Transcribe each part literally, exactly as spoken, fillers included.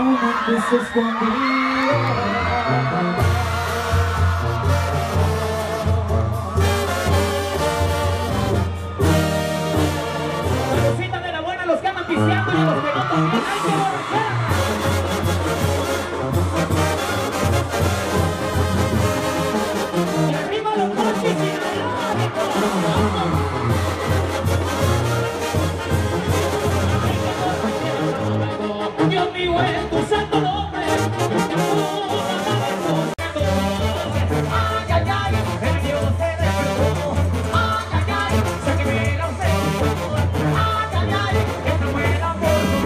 amantes escondidos. La cosita de la buena, los que aman pisteando y los que no también. ¡Ay, qué borrachera! Y arriba los coches y la Dios mío, en tu santo nombre. Ay, ay, ay, el Dios se despertó. Ay, ay, ay, sé que me la usé. Ay, ay, ay, esta fue la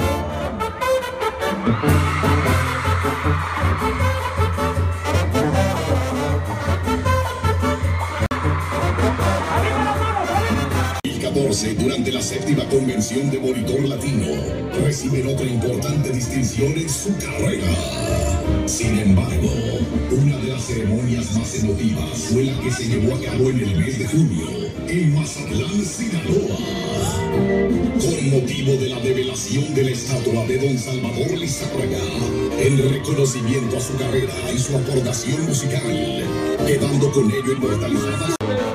catorce, durante la séptima convención de Monitor Latino, reciben otra importante distinción en su carrera. Sin embargo, una de las ceremonias más emotivas fue la que se llevó a cabo en el mes de junio, en Mazatlán, Sinaloa. Con motivo de la develación de la estatua de Don Salvador Lizárraga, en reconocimiento a su carrera y su aportación musical, quedando con ello inmortalizada.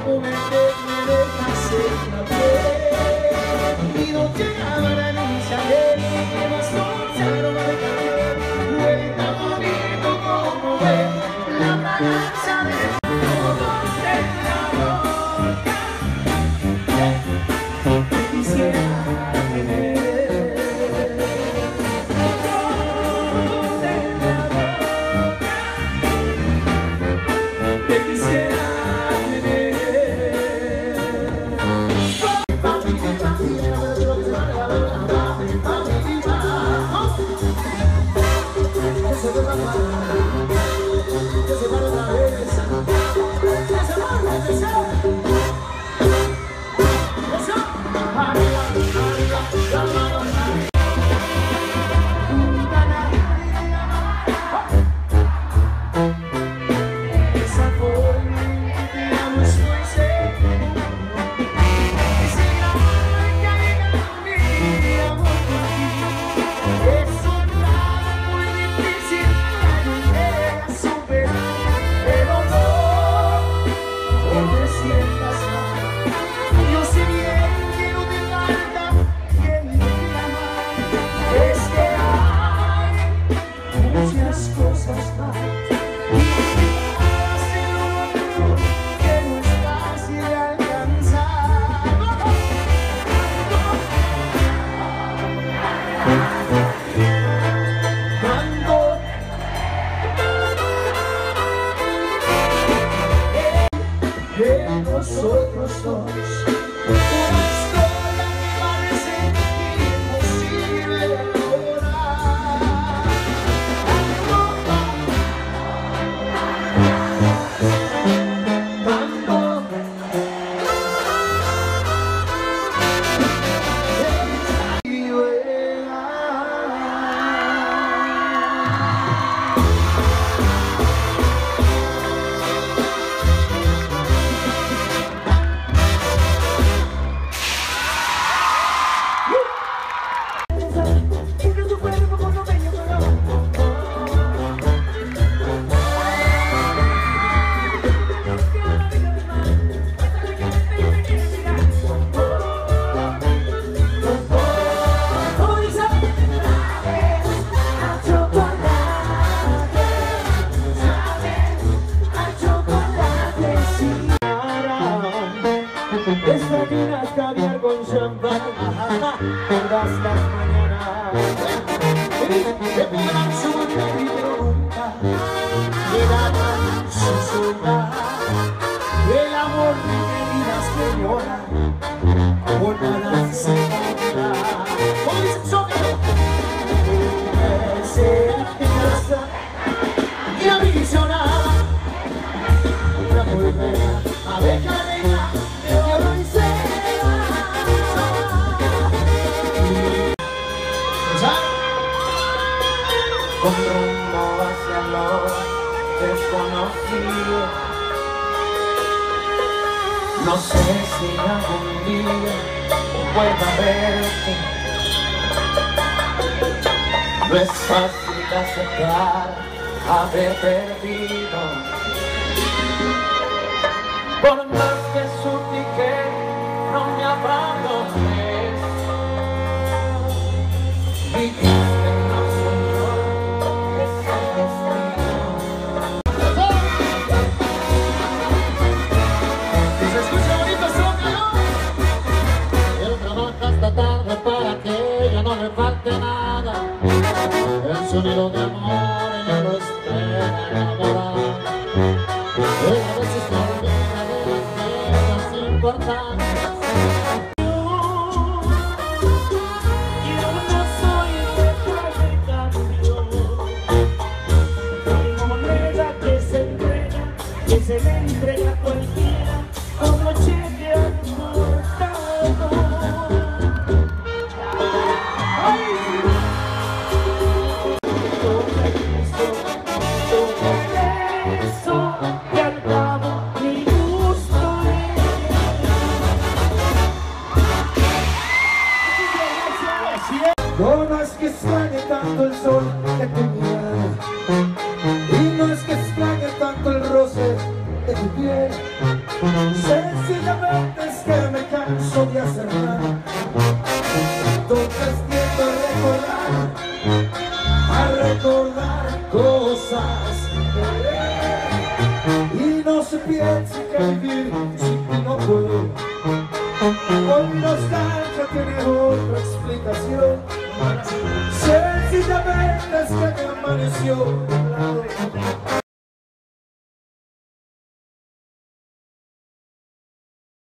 Nosotros dos, una historia que parece imposible de lograr. Tanto, desayunas caviar con champán todas las mañanas. Te podrán subir y nunca quedarán su soledad. El amor de mi vida señora, por nada se morirá. Como dice el sonido, sea que casa y la visionada, una volverá a dejar. Con rumbo hacia lo desconocido, no sé si algún día vuelva a verte. No es fácil que aceptar haber perdido. Por más que supliqué, no me abandones. Dijiste no soy yo, es el destino. Se escucha bonito, sócalo. Él trabaja hasta tarde para que ella no le falte nada. El sonido de amor ella lo espera enamorada. Él a veces se olvida de las cosas importantes. Yo no soy de carne cambio, soy moneda que se entrega, que se le entrega a cualquiera como cheque al cortado. ¡Ay! Todo eso, todo eso, que al cabo mi gusto es. No, no es que extrañe tanto el sol de tu mirada, y no es que extrañe tanto el roce de tu piel. Sencillamente es que me canso de hacer nada. Entonces tiendo a recordar, a recordar cosas que y no se piense que vivir sin ti no puedo. Con nostalgia tiene otra explicación. Sencillamente es que me amaneció